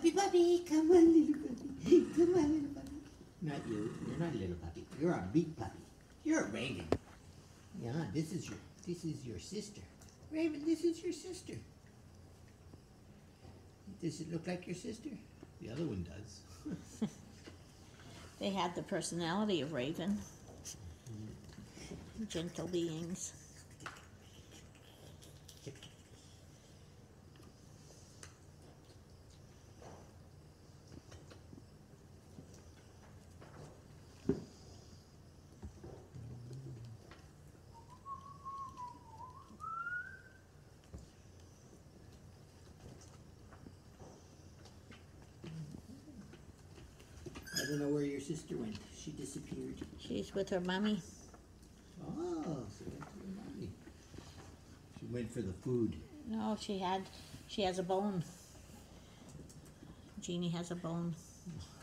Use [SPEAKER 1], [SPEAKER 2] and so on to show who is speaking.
[SPEAKER 1] Puppy, puppy, come on, little puppy. Come on, little puppy. Not you. You're not a little puppy. You're a big puppy. You're a Raven. Yeah, this is your sister. Raven, this is your sister. Does it look like your sister? The other one does.
[SPEAKER 2] They had the personality of Raven. Gentle beings.
[SPEAKER 1] I don't know where your sister went. She disappeared.
[SPEAKER 2] She's with her mommy.
[SPEAKER 1] Oh, she went to her mommy. She went for the food.
[SPEAKER 2] No, she has a bone. Jeannie has a bone.